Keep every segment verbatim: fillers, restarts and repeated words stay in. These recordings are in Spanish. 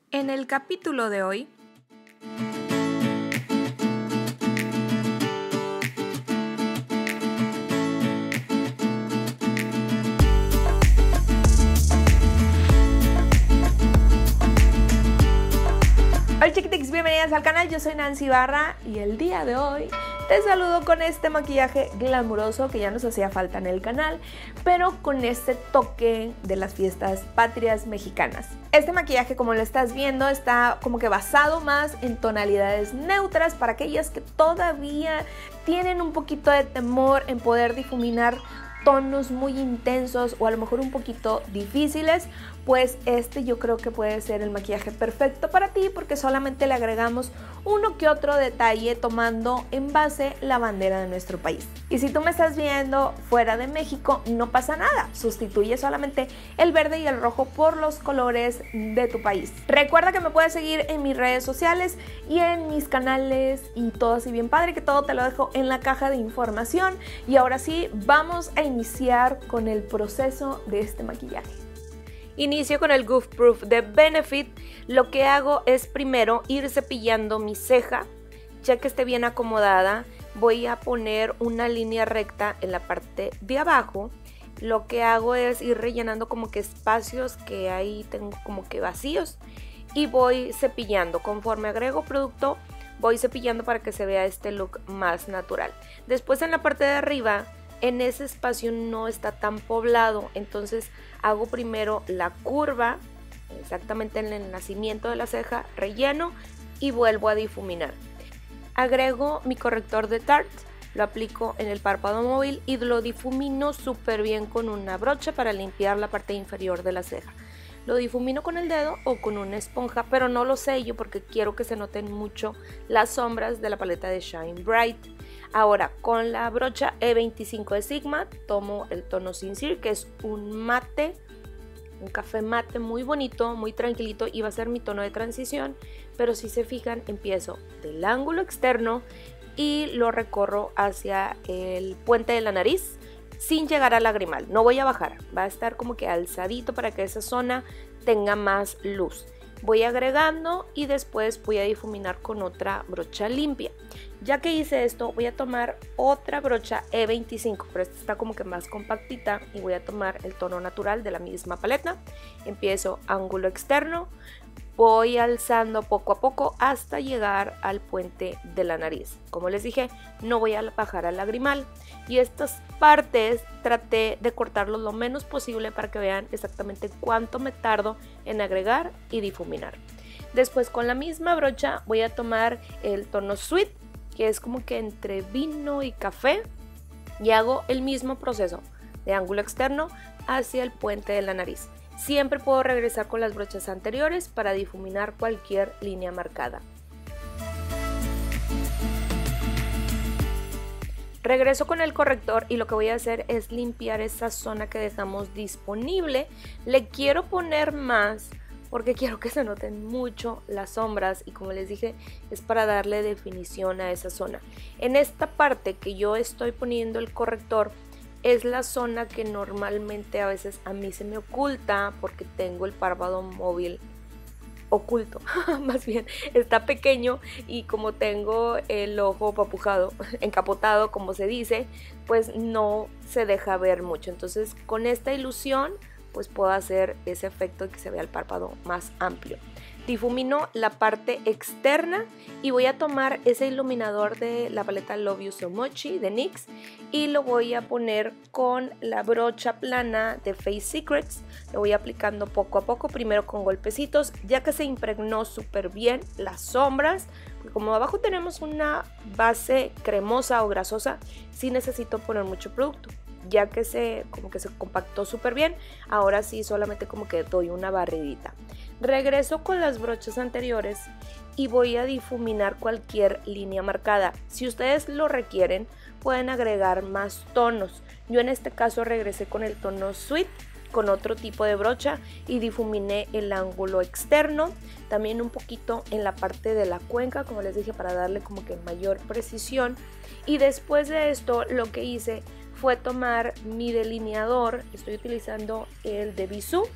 En el capítulo de hoy Hola chiquitix, bienvenidas al canal, yo soy Nancy Barra y el día de hoy te saludo con este maquillaje glamuroso que ya nos hacía falta en el canal, pero con este toque de las fiestas patrias mexicanas. Este maquillaje, como lo estás viendo, está como que basado más en tonalidades neutras para aquellas que todavía tienen un poquito de temor en poder difuminar tonos muy intensos o a lo mejor un poquito difíciles, pues este yo creo que puede ser el maquillaje perfecto para ti porque solamente le agregamos uno que otro detalle tomando en base la bandera de nuestro país. Y si tú me estás viendo fuera de México, no pasa nada, sustituye solamente el verde y el rojo por los colores de tu país. Recuerda que me puedes seguir en mis redes sociales y en mis canales y todo así bien padre, que todo te lo dejo en la caja de información. Y ahora sí, vamos a iniciar con el proceso de este maquillaje. Inicio con el Goof Proof de Benefit. Lo que hago es primero ir cepillando mi ceja, ya que esté bien acomodada. Voy a poner una línea recta en la parte de abajo. Lo que hago es ir rellenando como que espacios que ahí tengo como que vacíos y voy cepillando. Conforme agrego producto, voy cepillando para que se vea este look más natural. Después en la parte de arriba, en ese espacio no está tan poblado, entonces hago primero la curva, exactamente en el nacimiento de la ceja, relleno y vuelvo a difuminar. Agrego mi corrector de Tarte, lo aplico en el párpado móvil y lo difumino súper bien con una brocha para limpiar la parte inferior de la ceja. Lo difumino con el dedo o con una esponja, pero no lo sello porque quiero que se noten mucho las sombras de la paleta de Shine Bright. Ahora, con la brocha E veinticinco de Sigma, tomo el tono Sincere, que es un mate, un café mate muy bonito, muy tranquilito, y va a ser mi tono de transición, pero si se fijan, empiezo del ángulo externo y lo recorro hacia el puente de la nariz, sin llegar al lagrimal. No voy a bajar, va a estar como que alzadito para que esa zona tenga más luz. Voy agregando y después voy a difuminar con otra brocha limpia. Ya que hice esto, voy a tomar otra brocha E veinticinco, pero esta está como que más compactita, y voy a tomar el tono natural de la misma paleta. Empiezo ángulo externo, voy alzando poco a poco hasta llegar al puente de la nariz. Como les dije, no voy a bajar al lagrimal, y estas partes traté de cortarlos lo menos posible para que vean exactamente cuánto me tardo en agregar y difuminar. Después, con la misma brocha, voy a tomar el tono Sweet, que es como que entre vino y café, y hago el mismo proceso de ángulo externo hacia el puente de la nariz. Siempre puedo regresar con las brochas anteriores para difuminar cualquier línea marcada. Regreso con el corrector y lo que voy a hacer es limpiar esa zona que dejamos disponible. Le quiero poner más porque quiero que se noten mucho las sombras, y como les dije, es para darle definición a esa zona. En esta parte que yo estoy poniendo el corrector, es la zona que normalmente a veces a mí se me oculta porque tengo el párpado móvil oculto, más bien está pequeño, y como tengo el ojo papujado, encapotado como se dice, pues no se deja ver mucho. Entonces con esta ilusión pues puedo hacer ese efecto de que se vea el párpado más amplio. Difumino la parte externa y voy a tomar ese iluminador de la paleta Love You So Much de N Y X y lo voy a poner con la brocha plana de Face Secrets. Lo voy aplicando poco a poco, primero con golpecitos, ya que se impregnó súper bien las sombras, porque como abajo tenemos una base cremosa o grasosa, sí necesito poner mucho producto. Ya que se como que se compactó súper bien, ahora sí solamente como que doy una barridita. Regreso con las brochas anteriores y voy a difuminar cualquier línea marcada. Si ustedes lo requieren, pueden agregar más tonos. Yo en este caso regresé con el tono Sweet, con otro tipo de brocha, y difuminé el ángulo externo, también un poquito en la parte de la cuenca, como les dije, para darle como que mayor precisión. Y después de esto lo que hice fue tomar mi delineador, estoy utilizando el de Bisú,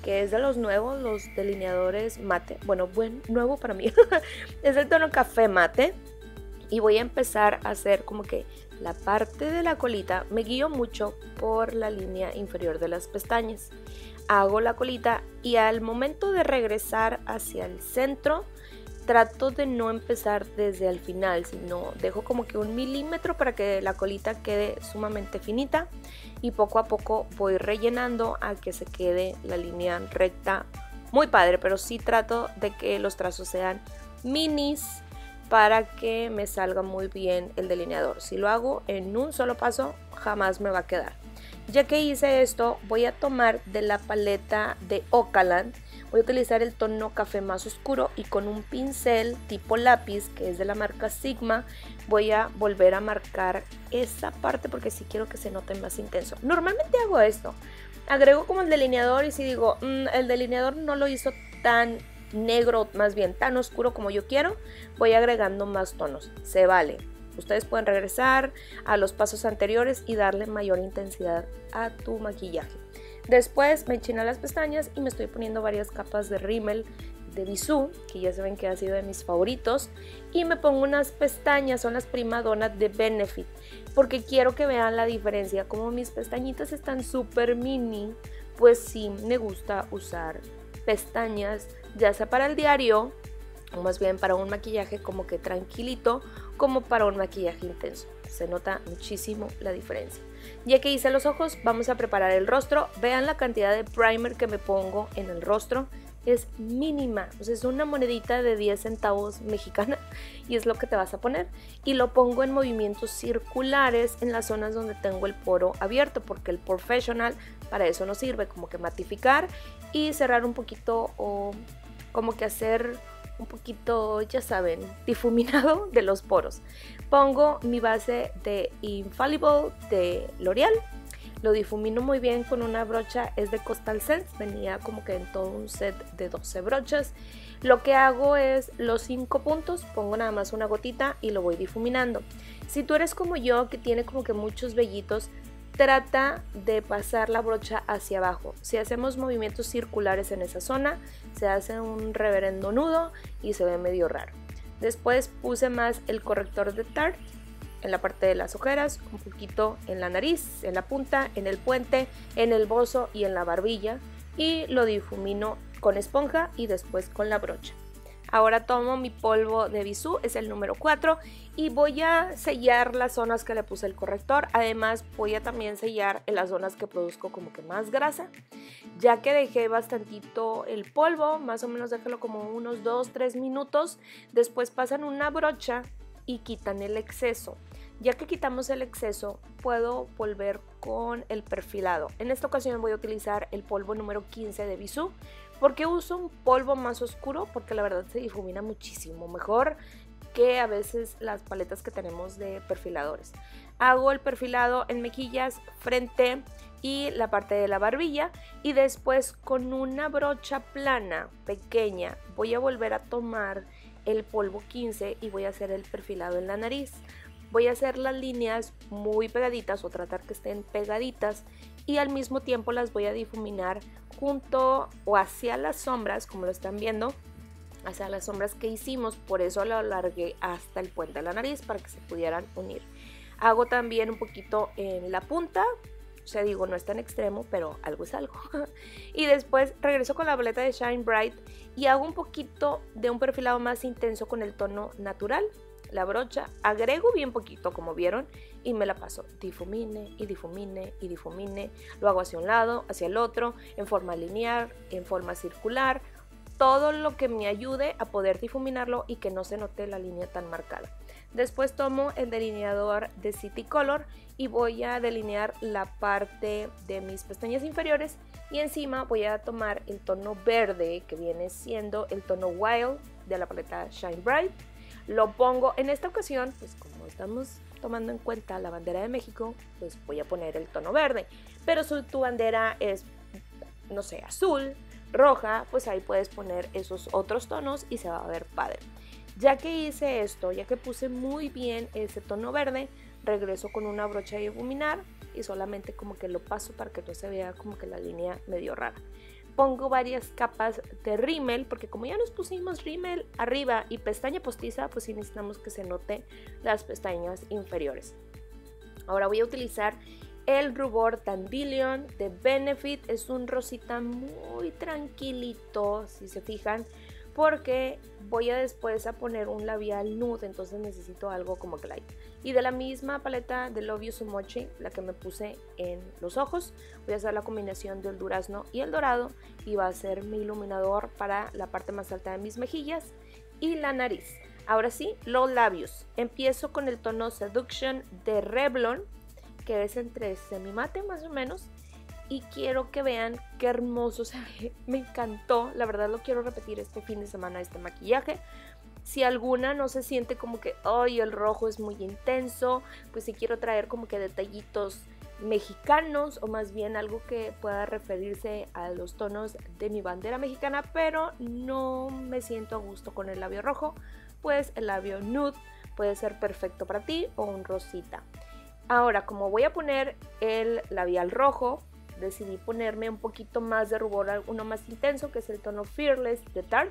que es de los nuevos, los delineadores mate. Bueno, buen, nuevo para mí. Es el tono café mate. Y voy a empezar a hacer como que la parte de la colita. Me guío mucho por la línea inferior de las pestañas. Hago la colita y al momento de regresar hacia el centro, trato de no empezar desde el final, sino dejo como que un milímetro para que la colita quede sumamente finita y poco a poco voy rellenando a que se quede la línea recta. Muy padre, pero sí trato de que los trazos sean minis para que me salga muy bien el delineador. Si lo hago en un solo paso, jamás me va a quedar. Ya que hice esto, voy a tomar de la paleta de Ocaland, voy a utilizar el tono café más oscuro y con un pincel tipo lápiz, que es de la marca Sigma, voy a volver a marcar esa parte porque sí quiero que se note más intenso. Normalmente hago esto, agrego como el delineador y si digo, mmm, el delineador no lo hizo tan negro, más bien tan oscuro como yo quiero, voy agregando más tonos, se vale. Ustedes pueden regresar a los pasos anteriores y darle mayor intensidad a tu maquillaje. Después me enchino las pestañas y me estoy poniendo varias capas de rímel de Bisú, que ya saben que ha sido de mis favoritos. Y me pongo unas pestañas, son las Prima Donna de Benefit, porque quiero que vean la diferencia. Como mis pestañitas están súper mini, pues sí me gusta usar pestañas, ya sea para el diario, o más bien para un maquillaje como que tranquilito, como para un maquillaje intenso. Se nota muchísimo la diferencia. Ya que hice los ojos, vamos a preparar el rostro. Vean la cantidad de primer que me pongo en el rostro. Es mínima, o sea, es una monedita de diez centavos mexicana y es lo que te vas a poner. Y lo pongo en movimientos circulares en las zonas donde tengo el poro abierto, porque el Professional para eso nos sirve, como que matificar y cerrar un poquito, o como que hacer un poquito, ya saben, difuminado de los poros. Pongo mi base de Infallible de L'Oreal, lo difumino muy bien con una brocha, es de Coastal Scents, venía como que en todo un set de doce brochas. Lo que hago es los cinco puntos, pongo nada más una gotita y lo voy difuminando. Si tú eres como yo, que tiene como que muchos vellitos, trata de pasar la brocha hacia abajo. Si hacemos movimientos circulares en esa zona, se hace un reverendo nudo y se ve medio raro. Después puse más el corrector de Tarte en la parte de las ojeras, un poquito en la nariz, en la punta, en el puente, en el bozo y en la barbilla, y lo difumino con esponja y después con la brocha. Ahora tomo mi polvo de Bisú, es el número cuatro, y voy a sellar las zonas que le puse el corrector. Además voy a también sellar en las zonas que produzco como que más grasa. Ya que dejé bastantito el polvo, más o menos déjalo como unos dos tres minutos. Después pasan una brocha y quitan el exceso. Ya que quitamos el exceso, puedo volver con el perfilado. En esta ocasión voy a utilizar el polvo número quince de Bisú. ¿Por qué uso un polvo más oscuro? Porque la verdad se difumina muchísimo mejor que a veces las paletas que tenemos de perfiladores. Hago el perfilado en mejillas, frente y la parte de la barbilla, y después con una brocha plana pequeña voy a volver a tomar el polvo quince y voy a hacer el perfilado en la nariz. Voy a hacer las líneas muy pegaditas o tratar que estén pegaditas, y al mismo tiempo las voy a difuminar junto o hacia las sombras, como lo están viendo, hacia las sombras que hicimos. Por eso lo alargué hasta el puente de la nariz para que se pudieran unir. Hago también un poquito en la punta, o sea, digo, no es tan extremo, pero algo es algo. Y después regreso con la paleta de Shine Bright y hago un poquito de un perfilado más intenso con el tono natural. La brocha, agrego bien poquito, como vieron, y me la paso, difumine y difumine y difumine. Lo hago hacia un lado, hacia el otro, en forma lineal, en forma circular, todo lo que me ayude a poder difuminarlo y que no se note la línea tan marcada. Después tomo el delineador de City Color y voy a delinear la parte de mis pestañas inferiores, y encima voy a tomar el tono verde, que viene siendo el tono Wild de la paleta Shine Bright. Lo pongo en esta ocasión, pues como estamos tomando en cuenta la bandera de México, pues voy a poner el tono verde. Pero si tu bandera es, no sé, azul, roja, pues ahí puedes poner esos otros tonos y se va a ver padre. Ya que hice esto, ya que puse muy bien ese tono verde, regreso con una brocha de difuminar y solamente como que lo paso para que no se vea como que la línea medio rara. pongo varias capas de rímel, porque como ya nos pusimos rímel arriba y pestaña postiza, pues sí necesitamos que se note las pestañas inferiores. Ahora voy a utilizar el rubor Dandelion de Benefit. Es un rosita muy tranquilito, si se fijan, porque voy a después a poner un labial nude, entonces necesito algo como que light. Y de la misma paleta de Love You So Much, la que me puse en los ojos, voy a hacer la combinación del durazno y el dorado, y va a ser mi iluminador para la parte más alta de mis mejillas y la nariz. Ahora sí, los labios. Empiezo con el tono Seduction de Revlon, que es entre semimate más o menos, y quiero que vean qué hermoso se ve. Me encantó, la verdad lo quiero repetir este fin de semana, este maquillaje. Si alguna no se siente como que ay, el rojo es muy intenso, pues si quiero traer como que detallitos mexicanos, o más bien algo que pueda referirse a los tonos de mi bandera mexicana, pero no me siento a gusto con el labio rojo, pues el labio nude puede ser perfecto para ti, o un rosita. Ahora, como voy a poner el labial rojo, decidí ponerme un poquito más de rubor, uno más intenso, que es el tono Fearless de Tarte.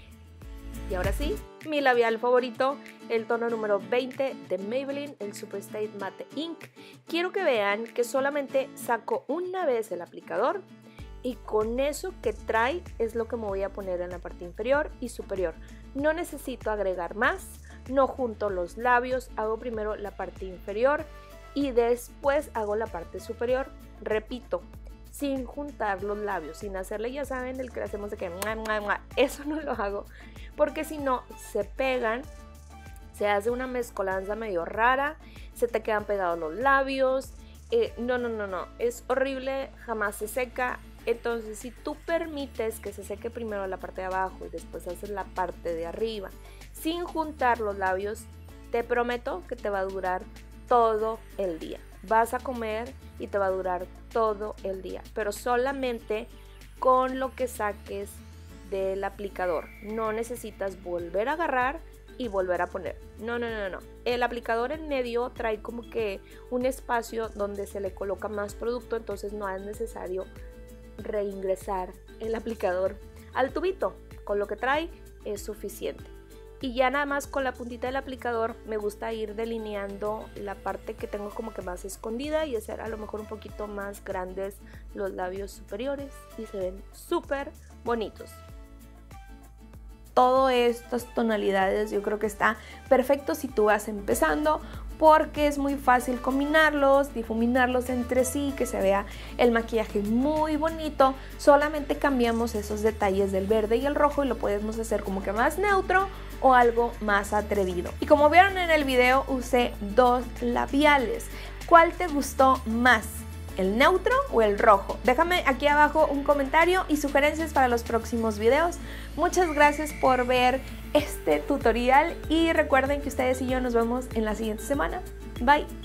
Y ahora sí, mi labial favorito, el tono número veinte de Maybelline, el Superstay Matte Ink. Quiero que vean que solamente saco una vez el aplicador, y con eso que trae es lo que me voy a poner en la parte inferior y superior. No necesito agregar más, no junto los labios, hago primero la parte inferior y después hago la parte superior. Repito, sin juntar los labios, sin hacerle, ya saben, el que le hacemos de que mua, mua, mua. Eso no lo hago, porque si no se pegan, se hace una mezcolanza medio rara, se te quedan pegados los labios, eh, no, no, no, no, es horrible, jamás se seca. Entonces, si tú permites que se seque primero la parte de abajo y después haces la parte de arriba sin juntar los labios, te prometo que te va a durar todo el día. Vas a comer y te va a durar todo el día, pero solamente con lo que saques del aplicador. No necesitas volver a agarrar y volver a poner. No, no, no, no. El aplicador en medio trae como que un espacio donde se le coloca más producto, entonces no es necesario reingresar el aplicador al tubito. Con lo que trae es suficiente. Y ya nada más con la puntita del aplicador me gusta ir delineando la parte que tengo como que más escondida y hacer a lo mejor un poquito más grandes los labios superiores, y se ven súper bonitos. Todas estas tonalidades yo creo que está perfecto si tú vas empezando, porque es muy fácil combinarlos, difuminarlos entre sí, que se vea el maquillaje muy bonito. Solamente cambiamos esos detalles del verde y el rojo y lo podemos hacer como que más neutro o algo más atrevido. Y como vieron en el video, usé dos labiales. ¿Cuál te gustó más? ¿El neutro o el rojo? Déjame aquí abajo un comentario y sugerencias para los próximos videos. Muchas gracias por ver este tutorial y recuerden que ustedes y yo nos vemos en la siguiente semana. Bye.